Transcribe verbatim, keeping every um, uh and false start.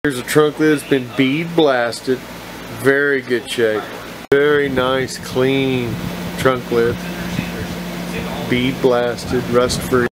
Here's a trunk lid that's been bead blasted. Very good shape. Very nice, clean trunk lid. Bead blasted, rust free.